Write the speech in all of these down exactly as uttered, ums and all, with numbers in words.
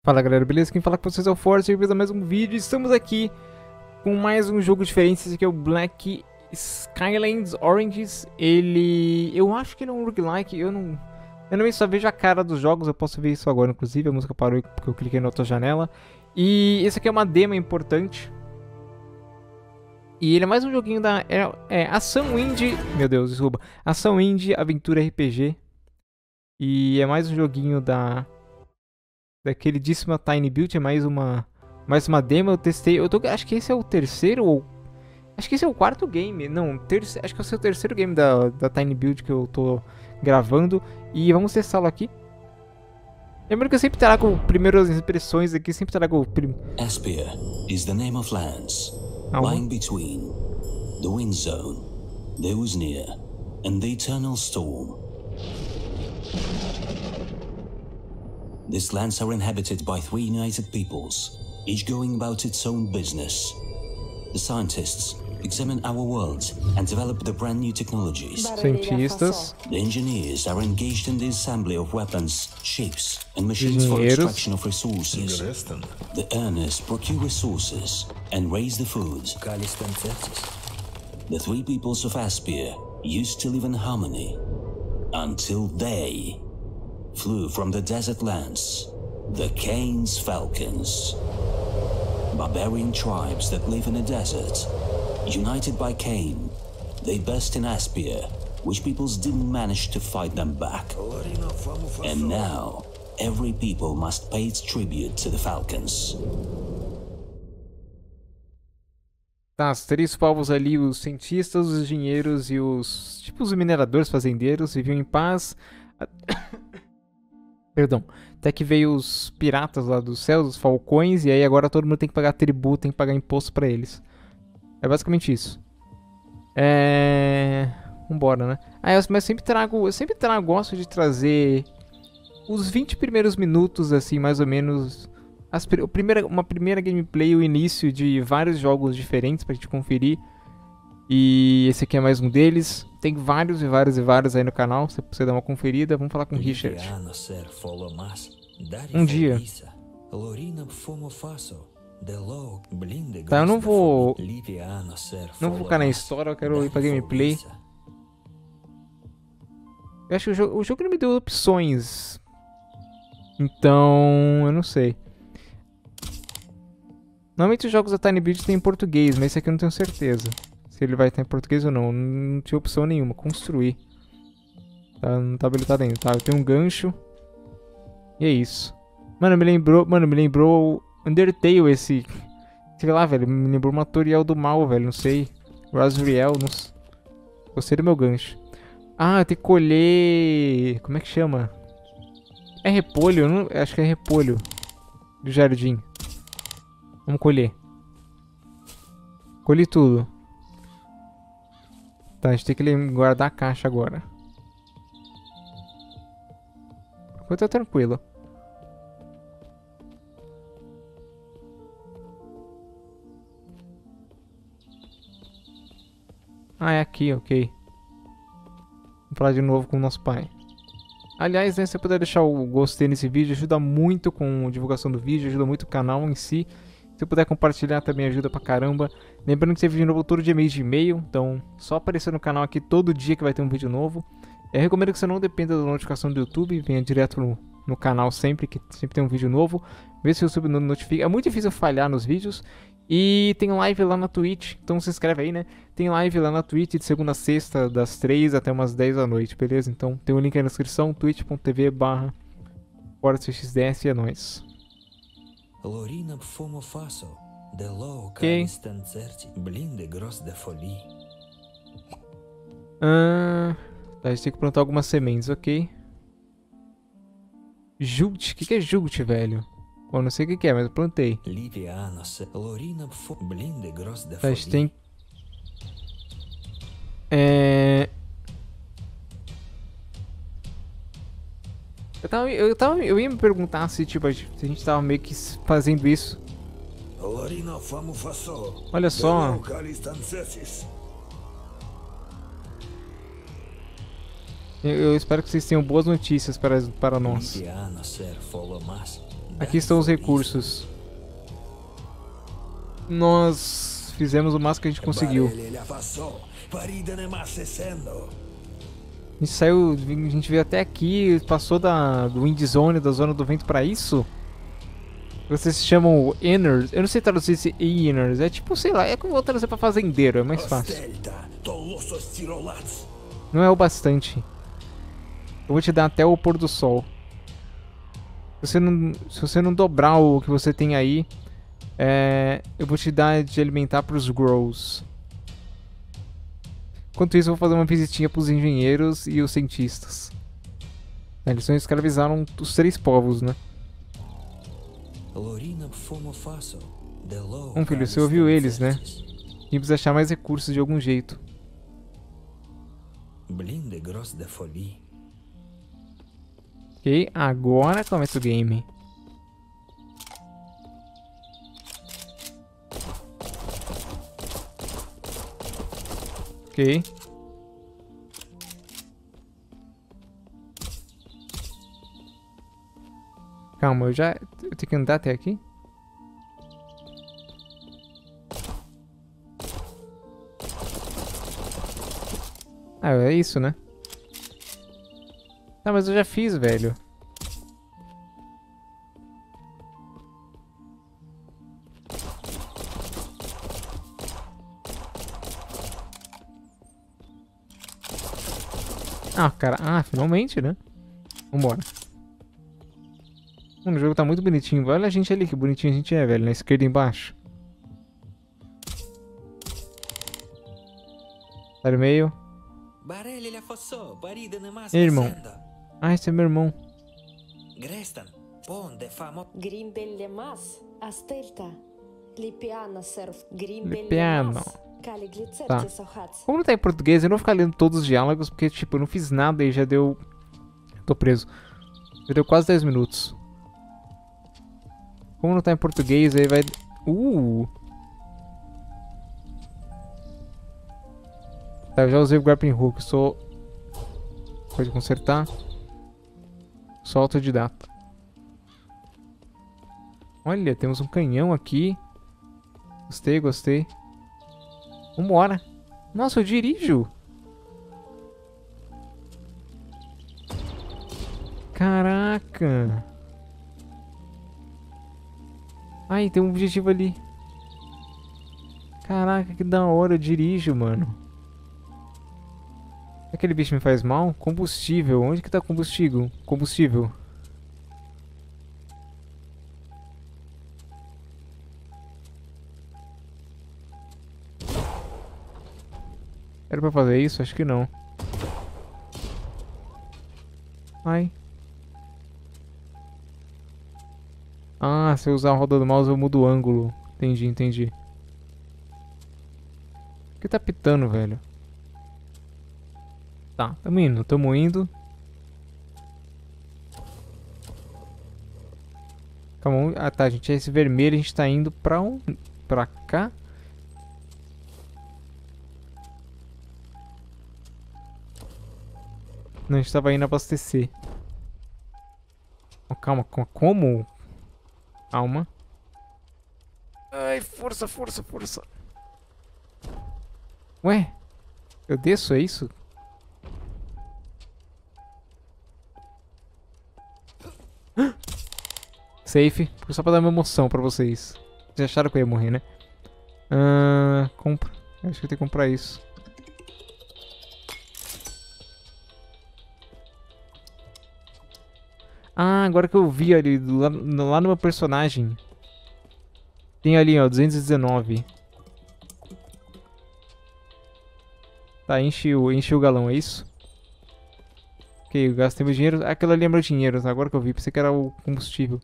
Fala galera, beleza? Quem fala com vocês é o Force, bem-vindos a mais um vídeo. Estamos aqui com mais um jogo diferente. Esse aqui é o Black Skylands Origins. Ele... eu acho que ele é um roguelike. Eu não... eu não só vejo a cara dos jogos. Eu posso ver isso agora, inclusive. A música parou porque eu cliquei na outra janela. E esse aqui é uma demo importante. E ele é mais um joguinho da... é, é ação indie... meu Deus, desculpa. Ação indie, aventura R P G. E é mais um joguinho da... da queridíssima Tiny Build. É mais uma mais uma demo. Eu testei, eu tô, acho que esse é o terceiro ou acho que esse é o quarto game, não, terceiro, acho que esse é o terceiro game da, da Tiny Build que eu tô gravando. E vamos testá-lo aqui. Lembrando que eu sempre trago primeiras impressões aqui, sempre trago prim... Aspia is the name of lands Ah, lying between the wind zone, the Usnir, and the eternal storm. These lands are inhabited by three united peoples, each going about its own business. The scientists examine our world and develop the brand new technologies. cientistas, The engineers are engaged in the assembly of weapons, ships, and machines for Engenheiros. extraction of resources. The earners procure resources and raise the food. The three peoples of Aspia used to live in harmony until they flew from the desert lands, the Cain's Falcons. Barbarian tribes that live in a desert, united by Cain, they burst in Aspia, which peoples didn't manage to fight them back. And now, every people must pay its tribute to the Falcons. tá, os três povos ali, os cientistas, os engenheiros e os, tipo, os mineradores, fazendeiros, viviam em paz. Perdão, até que veio os piratas lá dos céus, os falcões, e aí agora todo mundo tem que pagar tributo, tem que pagar imposto pra eles. É basicamente isso. É... vambora, né? Ah, eu, mas eu sempre trago, eu sempre trago, gosto de trazer os vinte primeiros minutos, assim, mais ou menos, as, o primeira, uma primeira gameplay, o início de vários jogos diferentes pra gente conferir. E esse aqui é mais um deles. Tem vários e vários e vários aí no canal, se você dar uma conferida. Vamos falar com o Richard. Um dia. Tá, eu não vou... não vou focar na história, eu quero ir pra gameplay. Eu acho que o jogo, o jogo não me deu opções. Então, eu não sei. Normalmente os jogos da Tiny Build tem em português, mas esse aqui eu não tenho certeza se ele vai estar em português ou não. Não tinha opção nenhuma. Construir. Tá, não tá habilitado ainda. Tá, eu tenho um gancho. E é isso. Mano, me lembrou... Mano, me lembrou Undertale esse... sei lá, velho. Me lembrou uma tutorial do mal, velho. Não sei. Rosriel, não sei. Gostei do meu gancho. Ah, eu tenho que colher... como é que chama? É repolho? Eu não... acho que é repolho. Do jardim. Vamos colher. Colhi tudo. Tá, a gente tem que guardar a caixa agora. Por enquanto tá tranquilo. Ah, é aqui, ok. Vamos falar de novo com o nosso pai. Aliás, né, se você puder deixar o gostei nesse vídeo, ajuda muito com a divulgação do vídeo, ajuda muito o canal em si. Se puder compartilhar também ajuda pra caramba. Lembrando que tem vídeo novo todo dia, mês de e-mail. Então, só aparecer no canal aqui todo dia que vai ter um vídeo novo. Eu recomendo que você não dependa da notificação do YouTube. Venha direto no, no canal sempre, que sempre tem um vídeo novo. Vê se o YouTube não notifica. É muito difícil falhar nos vídeos. E tem live lá na Twitch. Então se inscreve aí, né? Tem live lá na Twitch de segunda a sexta, das três até umas dez da noite, beleza? Então tem o link aí na descrição. twitch ponto tv barra forcexds. É nóis. Ok. Ah, tá, a gente tem que plantar algumas sementes, ok. Jute, o que, que é jute, velho? Bom, não sei o que, que é, mas eu plantei. Tá, a gente tem... É... Eu tava, eu tava, eu ia me perguntar se, tipo, a gente, se a gente tava meio que fazendo isso. Olha só. Eu, eu espero que vocês tenham boas notícias para, para nós. Aqui estão os recursos. Nós fizemos o máximo que a gente conseguiu. A gente saiu, a gente veio até aqui, passou da, do Wind Zone, da zona do vento pra isso. Vocês se chamam Inners. Eu não sei traduzir esse Inners. É tipo, sei lá, é como vou traduzir pra fazendeiro, é mais fácil. Não é o bastante. Eu vou te dar até o pôr do sol. Se você não, se você não dobrar o que você tem aí, é, eu vou te dar de alimentar pros Grows. Enquanto isso, eu vou fazer uma visitinha pros engenheiros e os cientistas. É, eles escravizaram os três povos, né? Bom, filho, você ouviu eles, né? A gente precisa achar mais recursos de algum jeito. Ok, agora começa o game. Ok. Calma, eu já... Eu tenho que andar até aqui? Ah, é isso, né? Ah, mas eu já fiz, velho. Ah, cara. Ah, finalmente, né? Vambora. Mano, o jogo tá muito bonitinho. Olha a gente ali, que bonitinho a gente é, velho. Na esquerda embaixo. Tá no meio. Ei, irmão. Ah, esse é meu irmão. Lipiano. Tá. Como não tá em português, eu não vou ficar lendo todos os diálogos, porque, tipo, eu não fiz nada e já deu... Tô preso. Já deu quase dez minutos. Como não tá em português, aí vai... Uh! Tá, eu já usei o grappling hook, sou... Pode consertar. Sou autodidata. Olha, temos um canhão aqui. Gostei, gostei. Vambora. Nossa, eu dirijo. Caraca. Ai, tem um objetivo ali. Caraca, que da hora, eu dirijo, mano. Aquele bicho me faz mal? Combustível. Onde que tá combustível? Combustível. Era pra fazer isso? Acho que não. Ai. Ah, se eu usar a roda do mouse eu mudo o ângulo. Entendi, entendi. Por que tá pitando, velho? Tá, tamo indo, tamo indo. Calma, ah tá, gente, esse vermelho a gente tá indo pra um... Pra cá? Não, a gente tava indo abastecer. Oh, calma, como? Calma. Ai, força, força, força. Ué? Eu desço, é isso? Safe. Só pra dar uma emoção pra vocês. Vocês acharam que eu ia morrer, né? Ah, compra. Acho que eu tenho que comprar isso. Ah, agora que eu vi ali, lá, lá no meu personagem. Tem ali, ó, duzentos e dezenove. Tá, enche o, enche o galão, é isso? Ok, eu gastei meu dinheiro. Ah, aquilo ali é meu dinheiro, tá? Agora que eu vi, pensei que era o combustível.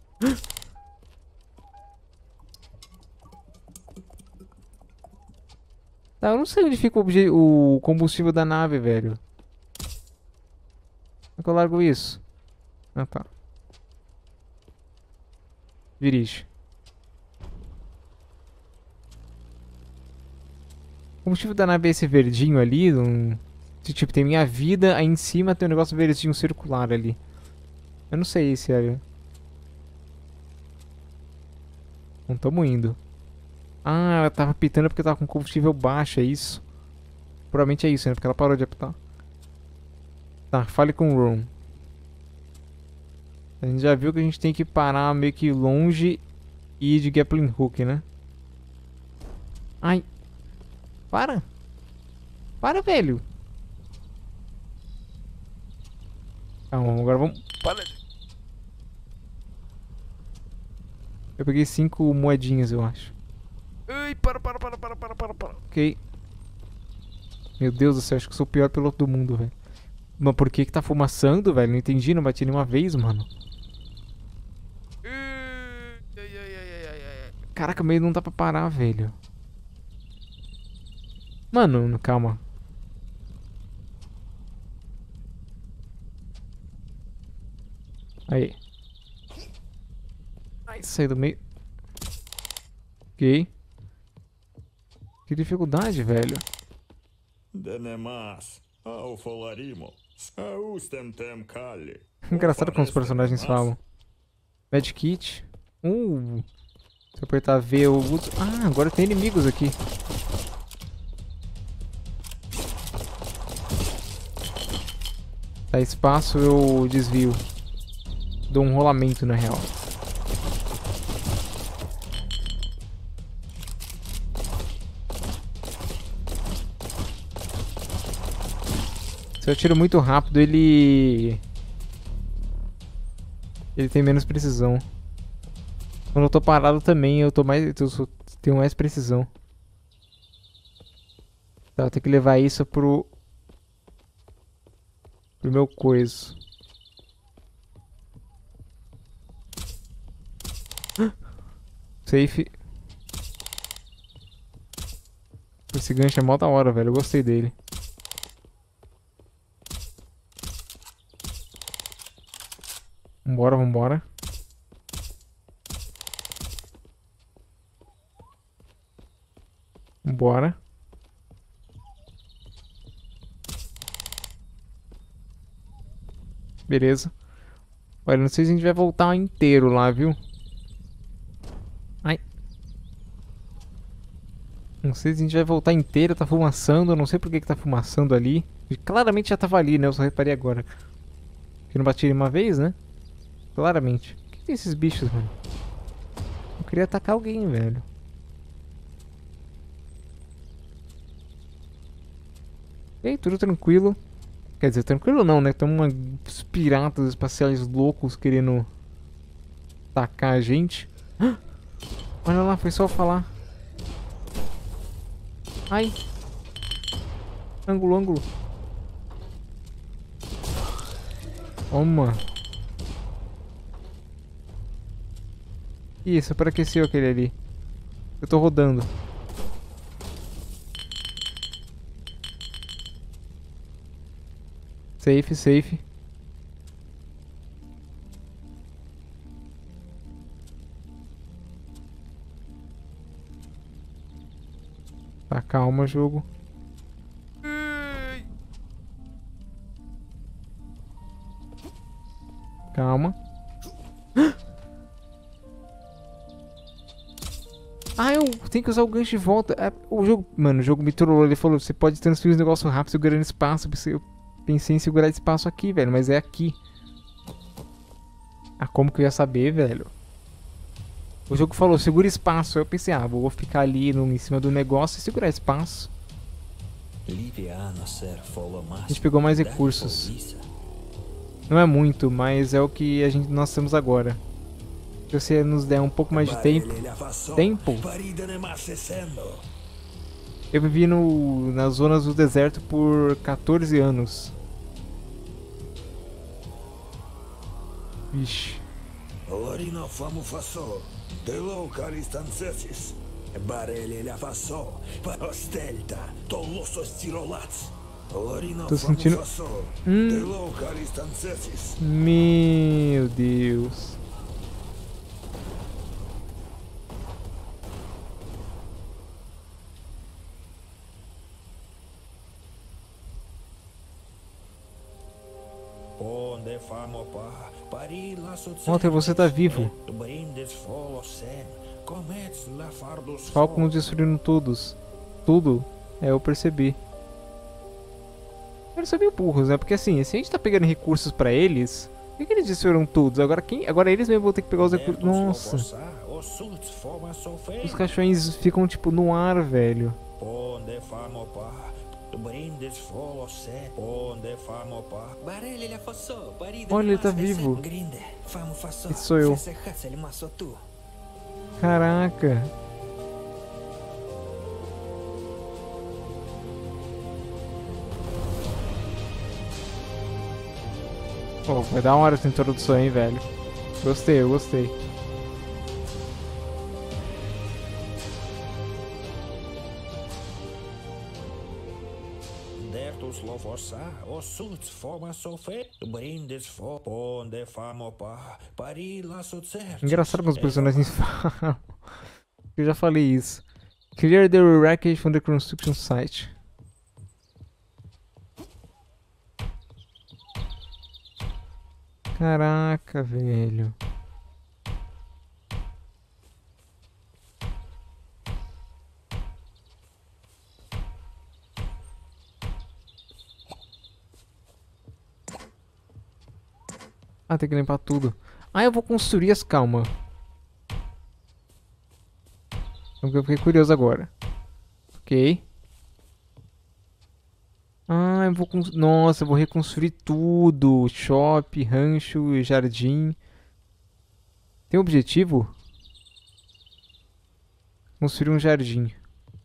Tá, eu não sei onde fica o, o combustível da nave, velho. Como é que eu largo isso? Ah, tá. Dirige. O combustível da nave é esse verdinho ali. Um... Tipo, tem minha vida, aí em cima tem um negócio verdinho circular ali. Eu não sei se é... Não tamo indo. Ah, ela tava pitando porque tava com combustível baixo, é isso? Provavelmente é isso, né? Porque ela parou de apitar. Tá, fale com o Ron. A gente já viu que a gente tem que parar meio que longe e ir de grappling hook, né? Ai. Para. Para, velho. Calma, agora vamos... Para. Eu peguei cinco moedinhas, eu acho. Ai, para, para, para, para, para, para, para. Ok. Meu Deus do céu, acho que eu sou o pior piloto do mundo, velho. Mas por que que tá fumaçando, velho? Não entendi, não bati nenhuma vez, mano. Caraca, meio não dá pra parar, velho. Mano, calma. Aí. Ai, saí do meio. Ok. Que dificuldade, velho. Engraçado como os personagens falam. Medkit. Uh. Se eu apertar V, eu uso... Ah, agora tem inimigos aqui. Dá espaço, eu desvio. Dou um rolamento, na real. Se eu tiro muito rápido, ele... Ele tem menos precisão. Quando eu tô parado também, eu tô mais... Eu sou- tenho mais precisão. Tá, eu tenho que levar isso pro... Pro meu coiso. Safe. Esse gancho é mó da hora, velho. Eu gostei dele. Vambora, vambora. Vambora. Beleza. Olha, não sei se a gente vai voltar inteiro lá, viu? Ai. Não sei se a gente vai voltar inteiro. Tá fumaçando. Eu não sei por que que tá fumaçando ali. E claramente já tava ali, né? Eu só reparei agora. Que não bati ele uma vez, né? Claramente. O que tem esses bichos, mano? Eu queria atacar alguém, velho. E aí, tudo tranquilo. Quer dizer, tranquilo não, né? Tem uns piratas espaciais loucos querendo atacar a gente. Ah! Olha lá, foi só eu falar. Ai. Ângulo, ângulo. Toma. Ih, superaqueceu aquele ali. Eu tô rodando. Safe, safe. Tá, calma, jogo. Calma. Ah, eu tenho que usar o gancho de volta. É, o jogo, mano, o jogo me trollou. Ele falou: você pode transferir os negócios rápido segurando espaço. Eu pensei em segurar espaço aqui, velho, mas é aqui. Ah, como que eu ia saber, velho? O jogo falou: segura espaço. Eu pensei: ah, vou ficar ali no, em cima do negócio e segurar espaço. A gente pegou mais recursos. Não é muito, mas é o que a gente, nós temos agora. Se você nos der um pouco mais de tempo. Tempo? Eu vivi no, nas zonas do deserto por quatorze anos. Vixe. Tô sentindo... Hum. Meu Deus. Walter, você tá vivo. Falcons destruindo todos. Tudo. É, eu percebi. Eles são meio burros, né? Porque assim, se a gente tá pegando recursos pra eles, por que, que eles destruíram todos? Agora quem? Agora eles mesmos vão ter que pegar os recursos. Nossa. Os caixões ficam tipo no ar, velho. Olha, ele tá vivo. Esse sou eu. Caraca. Pô, vai dar uma hora essa introdução aí, velho. Gostei, eu gostei. Engraçado como os personagens falam. Eu já falei isso. Clear the wreckage from the construction site. Caraca, velho. Ah, tem que limpar tudo. Ah, eu vou construir as... Calma. Eu fiquei curioso agora. Ok. Ah, eu vou... Nossa, eu vou reconstruir tudo. Shop, rancho, jardim. Tem objetivo? Construir um jardim.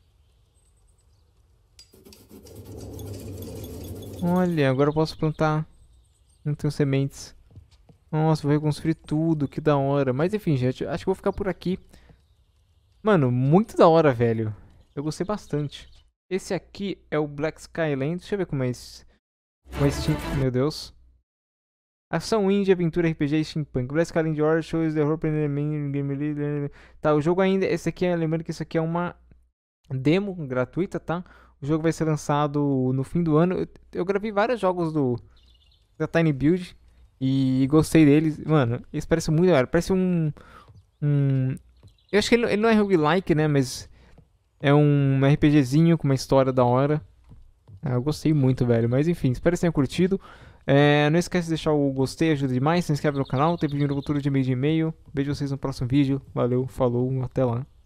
Olha, agora eu posso plantar. Não tenho sementes. Nossa, vou reconstruir tudo, que da hora. Mas enfim, gente, acho que vou ficar por aqui. Mano, muito da hora, velho. Eu gostei bastante. Esse aqui é o Black Skyland. Deixa eu ver como é esse. Como é esse... Meu Deus. Ação indie, aventura, R P G e steampunk. Black Skyland Horror Shows the Horror Game. Tá, o jogo ainda... Esse aqui é... Lembrando que isso aqui é uma demo gratuita, tá? O jogo vai ser lançado no fim do ano. Eu, eu gravei vários jogos do... Da Tiny Build. E gostei deles. Mano, eles parecem muito da hora. Parece um... Um... Eu acho que ele, ele não é roguelike, né? Mas... É um RPGzinho com uma história da hora. Ah, eu gostei muito, velho. Mas enfim, espero que tenham curtido. É, não esquece de deixar o gostei, ajuda demais. Se inscreve no canal. Tem vídeo no futuro de meio de e-mail. Vejo vocês no próximo vídeo. Valeu, falou, até lá.